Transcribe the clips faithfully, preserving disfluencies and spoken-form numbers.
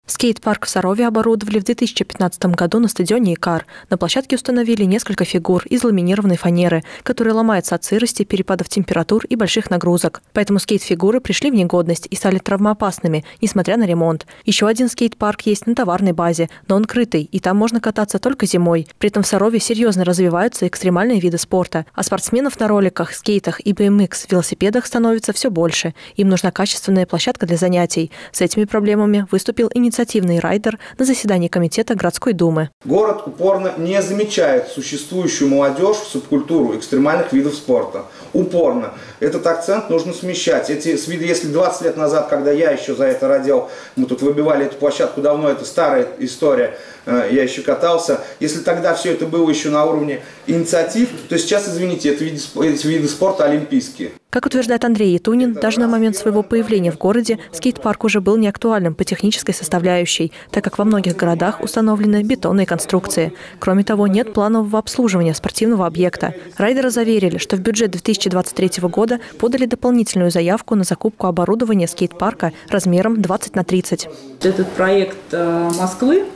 Скейт-парк в Сарове оборудовали в две тысячи пятнадцатом году на стадионе «Икар». На площадке установили несколько фигур из ламинированной фанеры, которые ломаются от сырости, перепадов температур и больших нагрузок. Поэтому скейт-фигуры пришли в негодность и стали травмоопасными, несмотря на ремонт. Еще один скейт-парк есть на товарной базе, но он крытый, и там можно кататься только зимой. При этом в Сарове серьезно развиваются экстремальные виды спорта. А спортсменов на роликах, скейтах и би эм икс велосипедах становится все больше. Им нужна качественная площадка для занятий. С этими проблемами выступил инициативный инициативный райдер на заседании комитета городской думы. Город упорно не замечает существующую молодежь в субкультуру экстремальных видов спорта. Упорно. Этот акцент нужно смещать. Эти виды, если двадцать лет назад, когда я еще за это родил, мы тут выбивали эту площадку, давно это старая история, я еще катался. Если тогда все это было еще на уровне инициатив, то сейчас, извините, это виды, эти виды спорта олимпийские. Как утверждает Андрей Етунин, даже на момент своего появления в городе скейт-парк уже был неактуальным по технической составляющей, так как во многих городах установлены бетонные конструкции. Кроме того, нет планового обслуживания спортивного объекта. Райдеры заверили, что в бюджет две тысячи двадцать третьего года подали дополнительную заявку на закупку оборудования скейт-парка размером двадцать на тридцать. Этот проект Москвы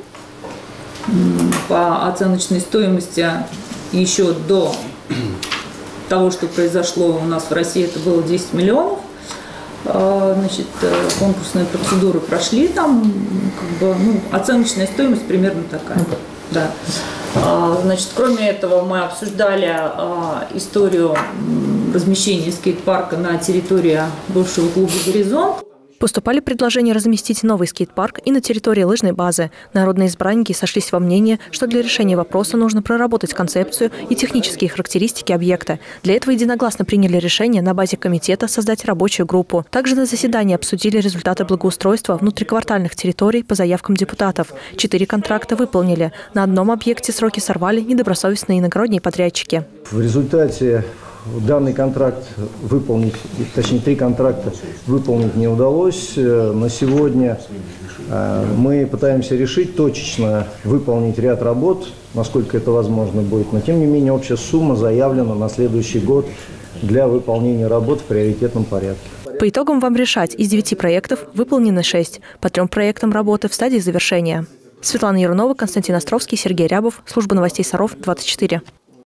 по оценочной стоимости еще до того, что произошло у нас в России, это было десять миллионов. Значит, конкурсные процедуры прошли, там как бы, ну, оценочная стоимость примерно такая. Да. Значит, кроме этого, мы обсуждали историю размещения скейт-парка на территории бывшего клуба «Горизонт». Поступали предложения разместить новый скейт-парк и на территории лыжной базы. Народные избранники сошлись во мнении, что для решения вопроса нужно проработать концепцию и технические характеристики объекта. Для этого единогласно приняли решение на базе комитета создать рабочую группу. Также на заседании обсудили результаты благоустройства внутриквартальных территорий по заявкам депутатов. Четыре контракта выполнили. На одном объекте сроки сорвали недобросовестные иногородние подрядчики. В результате данный контракт выполнить, точнее три контракта выполнить не удалось. На сегодня мы пытаемся решить точечно выполнить ряд работ, насколько это возможно будет. Но тем не менее общая сумма заявлена на следующий год для выполнения работ в приоритетном порядке. По итогам вам решать. Из девяти проектов выполнены шесть. По трем проектам работы в стадии завершения. Светлана Ярунова, Константин Островский, Сергей Рябов. Служба новостей Саров, двадцать четыре.